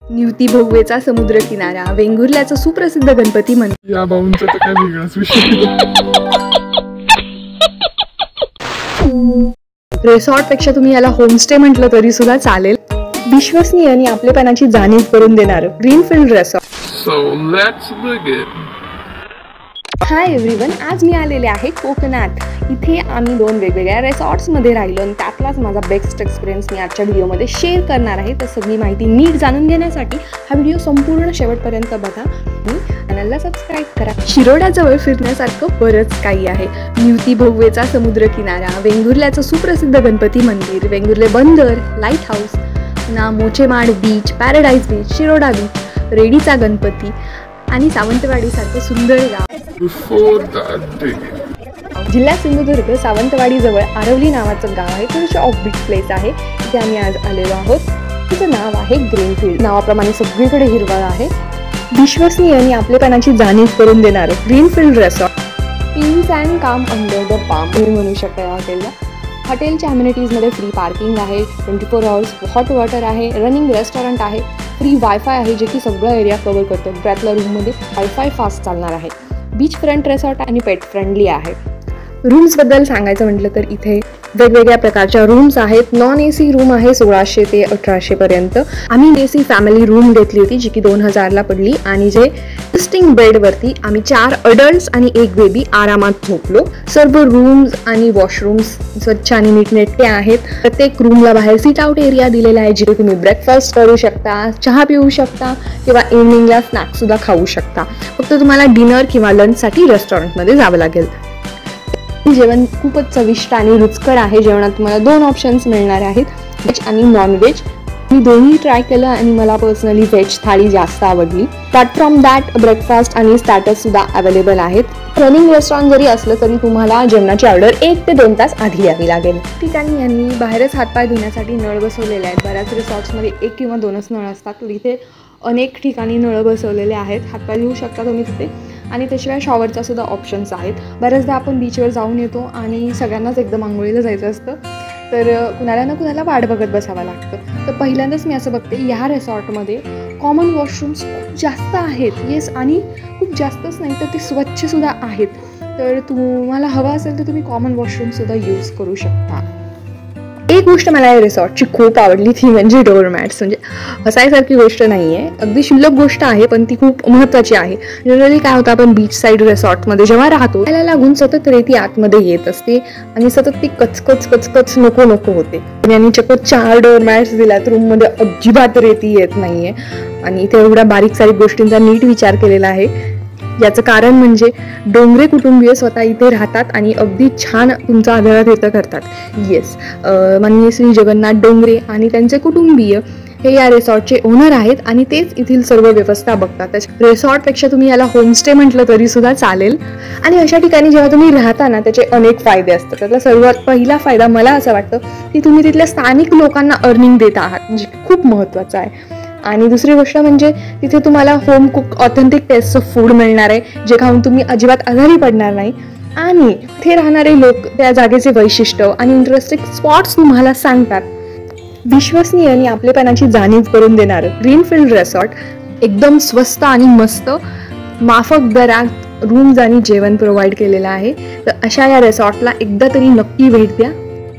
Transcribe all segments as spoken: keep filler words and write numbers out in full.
निवती भोगवेचा समुद्र किनारा, वेंगुर्ल्याचं सुप्रसिद्ध गणपती मंदिर। या भाऊंचा तर काय वेगळाच विषय। रिसॉर्ट पेक्षा तुम्ही याला होमस्टे म्हटलं तरी सुद्धा चालेल। विश्वसनीय आणि आपलेपणाची जाणीव करून देणारं greenfield resort. So let's begin. Hi everyone, आज मी आलेले आहे कोकणात। इथे आम्ही दोन वेगवेगळ्या रिसॉर्ट्समध्ये राहिलो आणि त्यातलाच माझा बेस्ट एक्सपिरियन्स मी आजच्या व्हिडिओमध्ये शेअर करणार आहे। तर सगळी माहिती नीट जाणून घेण्यासाठी हा व्हिडिओ संपूर्ण शेवटपर्यंत बघा आणि चॅनलला सबस्क्राईब करा। शिरोड्याजवळ फिरण्यासारखं बरंच काही आहे। निवती भोगवेचा समुद्र किनारा, वेंगुर्ल्याचं सुप्रसिद्ध गणपती मंदिर, वेंगुर्ले बंदर, लाईट हाऊस, ना Mochemad beach, paradise beach, Shiroda beach, रेडीचा गणपती आणि सावंतवाडीसारखं सुंदर गाव। Before that digging. जिल्हा सिंधुदुर्ग सावंतवाडीजवळ आरवली नावाचं गाव आहे। थोडंसं ऑफबीट प्लेस आहे, तिथे आम्ही आज आलेलो आहोत। तिचं नाव आहे ग्रीनफील्ड। नावाप्रमाणे सगळीकडे हिरवळ आहे। विश्वसनीय आणि आपलेपणाची जाणीव करून देणारं greenfield resort. Peace and calm under the palm तुम्ही म्हणू शकता या हॉटेलला। हॉटेलच्या अम्युनिटीजमध्ये फ्री पार्किंग आहे, twenty four hours hot water आहे, रनिंग रेस्टॉरंट आहे, फ्री वायफाय आहे जे की सगळं एरिया कव्हर करतं। त्यातल्या रूममध्ये वायफाय फास्ट चालणार आहे। बीच फ्रंट रिसॉर्ट आणि पेट फ्रेंडली आहे। रूम्सबद्दल सांगायचं म्हटलं तर इथे वेगवेगळ्या प्रकारच्या रूम्स आहेत। नॉन ए सी रूम आहे सोळाशे ते अठराशे पर्यंत। आम्ही ए सी फॅमिली रूम घेतली होती जी की दोन हजारला पडली आणि जे सिस्टिंग बेडवरती आम्ही चार अडल्ट्स आणि एक बेबी आरामात झोपलो। सर्व रूम्स आणि वॉशरूम्स स्वच्छ आणि नीटनेटके आहेत। प्रत्येक रूमला बाहेर सीट आउट एरिया दिलेला आहे जिथे तुम्ही ब्रेकफास्ट करू शकता, चहा पिऊ शकता किंवा इव्हनिंगला स्नॅक्स सुद्धा खाऊ शकता। फक्त तुम्हाला डिनर किंवा लंचसाठी रेस्टॉरंटमध्ये जावं लागेल। जेवण खूपच चविष्ट आणि रुचकर आहे। जेवणात तुम्हाला दोन ऑप्शन्स मिळणार आहेत, व्हेज आणि नॉन व्हेज। मी दोन्ही ट्राय केलं आणि मला पर्सनली व्हेज थाळी जास्त आवडली। अपार्ट फ्रॉम दॅट ब्रेकफास्ट आणि स्टार्टर्स सुद्धा अवेलेबल आहेत। रनिंग रेस्टॉरंट जरी असलं तरी तुम्हाला जेवणाची ऑर्डर एक ते दोन तास आधी यावी लागेल। ठिकाणी यांनी बाहेरच हातपाय धुण्यासाठी नळ बसवलेले आहेत। बऱ्याच रिसॉर्ट्समध्ये एक किंवा दोनच नळ असतात, तर इथे अनेक ठिकाणी नळ बसवलेले आहेत। हातपाय धुवू शकता तुम्ही तिथे आणि त्याशिवाय शॉवरचा सुद्धा ऑप्शन्स आहेत। बऱ्याचदा आपण बीचवर जाऊन येतो आणि सगळ्यांनाच एकदम आंघोळीला जायचं असतं, तर कुणाला ना कुणाला वाट बघत बसावं लागतं। तर पहिल्यांदाच मी असं बघते ह्या रिसॉर्टमध्ये कॉमन वॉशरूम्स खूप जास्त आहेत। येस, आणि खूप जास्तच नाही तर ते स्वच्छसुद्धा आहेत। तर तुम्हाला हवं असेल तर तुम्ही कॉमन वॉशरूमसुद्धा यूज करू शकता। एक गोष्ट मला या रिसॉर्टची खूप आवडली ती म्हणजे डोअरमॅट्स। म्हणजे हसायसारखी गोष्ट नाही आहे, अगदी क्षुल्लक गोष्ट आहे पण ती खूप महत्त्वाची आहे। जनरली काय होतं, आपण बीच साईड रिसॉर्टमध्ये जेव्हा राहतो त्याला लागून सतत रेती आतमध्ये येत असते आणि सतत ती कचकच कचकच नको नको होते। आणि चक्क चार डोअरमॅट्स दिल्यात रूममध्ये, अजिबात रेती येत नाहीये आणि इथे एवढ्या बारीक सारीक गोष्टींचा नीट विचार केलेला आहे। याचं कारण म्हणजे डोंगरे कुटुंबीय स्वतः इथे राहतात आणि अगदी छान तुमचा आदरातिथ्य करतात। येस, माननीय श्री जगन्नाथ डोंगरे आणि त्यांचे कुटुंबीय हे या रिसॉर्टचे ओनर आहेत आणि तेच येथील सर्व व्यवस्था बघतात। रिसॉर्टपेक्षा तुम्ही याला होमस्टे म्हटलं तरी सुद्धा चालेल। आणि अशा ठिकाणी जेव्हा तुम्ही राहता ना त्याचे अनेक फायदे असतात। त्यातला सर्वात पहिला फायदा मला असं वाटतं की तुम्ही तिथल्या स्थानिक लोकांना अर्निंग देत आहात, जे खूप महत्त्वाचं आहे। आणि दुसरी गोष्ट म्हणजे तिथे तुम्हाला होम कुक ऑथेंटिक टेस्टचं फूड मिळणार आहे, जे खाऊन तुम्ही अजिबात आजारी पडणार नाही। आणि तिथे राहणारे लोक त्या जागेचे वैशिष्ट्य आणि इंटरेस्टिंग स्पॉट्स तुम्हाला सांगतात। विश्वसनीय आणि आपलेपणाची जाणीव करून देणारं ग्रीनफील्ड रिसॉर्ट एकदम स्वस्त आणि मस्त माफक दरात रूम्स आणि जेवण प्रोव्हाइड केलेलं आहे। तर अशा या रिसॉर्टला एकदा तरी नक्की भेट द्या।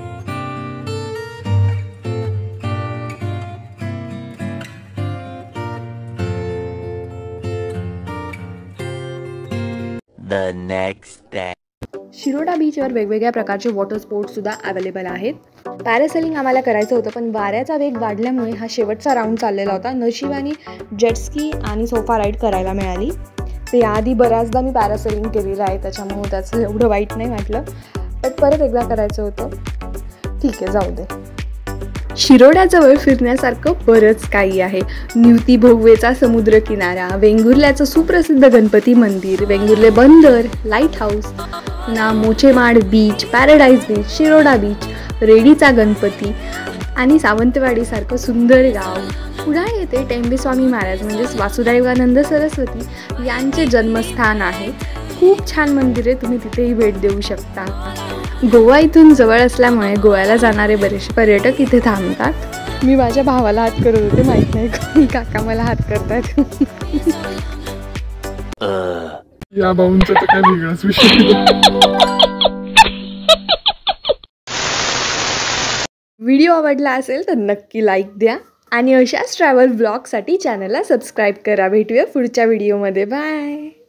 The next day. शिरोडा बीचवर वेगवेगळ्या प्रकारचे वॉटर स्पोर्ट्स सुद्धा अवेलेबल आहेत। पॅरासेलिंग आम्हाला करायचं होतं पण वाऱ्याचा वेग वाढल्यामुळे हा शेवटचा राऊंड चाललेला होता। नशिबाने जेटस्की आणि सोफा राईड करायला मिळाली। तर याआधी बऱ्याचदा मी पॅरासेलिंग केलेलं आहे, त्याच्यामुळे त्याचं एवढं वाईट नाही वाटलं, पण परत एकदा करायचं होतं। ठीक आहे, जाऊ दे। शिरोड्याजवळ फिरण्यासारखं बरंच काही आहे। निवती भोगवेचा समुद्र किनारा, वेंगुर्ल्याचं सुप्रसिद्ध गणपती मंदिर, वेंगुर्ले बंदर, लाईट हाऊस, ना Mochemad beach, paradise beach, Shiroda beach, रेडीचा गणपती आणि सावंतवाडीसारखं सुंदर गाव। पुढे येथे टेंबेस्वामी महाराज म्हणजेच वासुदेवानंद सरस्वती यांचे जन्मस्थान आहे। खूप छान मंदिर आहे, तुम्ही तिथेही भेट देऊ शकता। गोवा इथून जवळ असल्यामुळे गोव्याला जाणारे बरेचसे पर्यटक इथे थांबतात। मी माझ्या भावाला हात करत होते, माहित नाही कोणी काका मला हात करतात. या भाऊंचा तर काय वेगळाच विषय. व्हिडिओ आवडला असेल तर नक्की लाईक द्या आणि अशाच ट्रॅव्हल ब्लॉगसाठी चॅनलला सबस्क्राईब करा. भेटूया पुढच्या व्हिडिओमध्ये. बाय.